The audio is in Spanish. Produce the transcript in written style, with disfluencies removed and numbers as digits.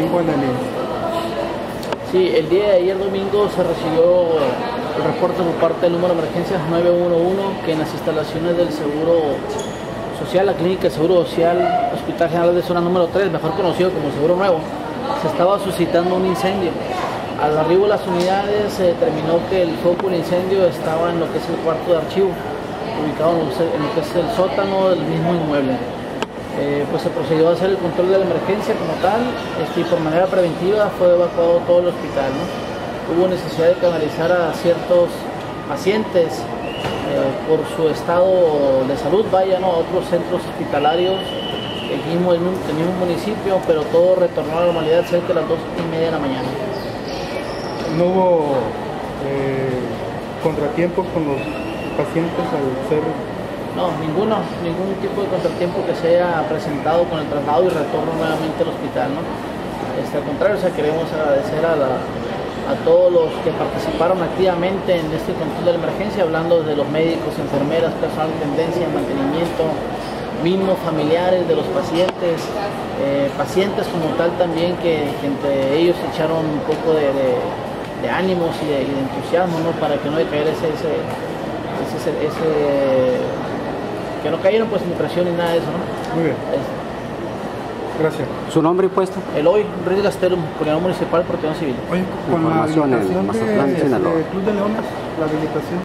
en la línea. Sí, el día de ayer domingo se recibió el reporte por parte del número de emergencias 911 que en las instalaciones del Seguro Social, la clínica de Seguro Social, Hospital General de Zona número 3, mejor conocido como Seguro Nuevo, se estaba suscitando un incendio. Al arribo de las unidades se determinó que el foco del incendio estaba en lo que es el cuarto de archivo, ubicado en lo que es el sótano del mismo inmueble. Pues se procedió a hacer el control de la emergencia como tal, y por manera preventiva fue evacuado todo el hospital, ¿no? Hubo necesidad de canalizar a ciertos pacientes por su estado de salud, a otros centros hospitalarios aquí en el mismo municipio, pero todo retornó a la normalidad cerca de las 2:30 de la mañana. ¿No hubo contratiempos con los pacientes al ser...? No, ningún tipo de contratiempo que se haya presentado con el traslado y retorno nuevamente al hospital, ¿no? Al contrario, queremos agradecer a todos los que participaron activamente en este control de la emergencia, hablando de los médicos, enfermeras, personal de intendencia, mantenimiento, mismos familiares de los pacientes, pacientes como tal también, que entre ellos echaron un poco de ánimos y de entusiasmo, ¿no? Para que no decayera que no cayeron pues en depresión ni nada de eso, ¿no? Muy bien. Gracias. ¿Su nombre y puesto? Eloy Ruiz Gastelum, coordinador municipal de Protección Civil. Oye, con la habilitación de Club de Leones, la habilitación